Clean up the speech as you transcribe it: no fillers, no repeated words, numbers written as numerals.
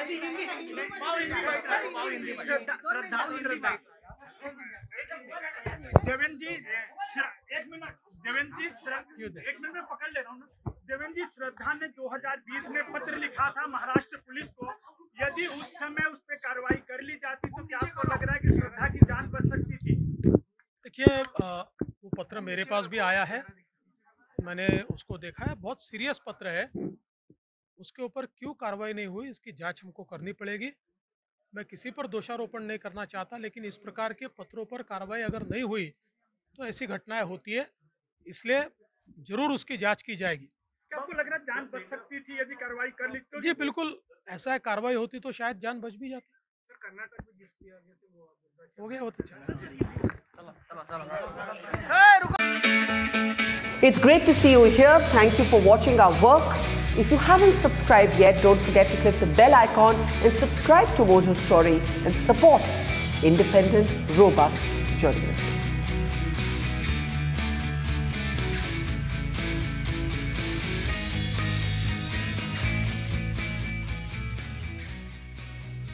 देवेंद्र जी एक मिनट, एक मिनट में पकड़ ले रहा हूँ ना। देवेंद्र जी, श्रद्धा ने 2020 में पत्र लिखा था महाराष्ट्र पुलिस को, यदि उस समय उस पर कार्रवाई कर ली जाती तो क्या आपको लग रहा है कि श्रद्धा की जान बच सकती थी? देखिए, वो पत्र मेरे पास भी आया है, मैंने उसको देखा है, बहुत सीरियस पत्र है। उसके ऊपर क्यों कार्रवाई नहीं हुई, इसकी जांच हमको करनी पड़ेगी। मैं किसी पर दोषारोपण नहीं करना चाहता, लेकिन इस प्रकार के पत्रों पर कार्रवाई अगर नहीं हुई तो ऐसी घटनाएं होती है, इसलिए जरूर उसकी जांच की जाएगी। क्या आपको लग रहा है जान बच सकती थी यदि कार्रवाई कर ली तो? जी बिल्कुल, ऐसा है, कार्रवाई होती तो शायद जान बच भी जाती। सर, कर्नाटक में जिस हो गया, वो तो चला। It's great to see you here. Thank you for watching our work. If you haven't subscribed yet, don't forget to click the bell icon and subscribe to Mojo Story and support independent, robust journalism.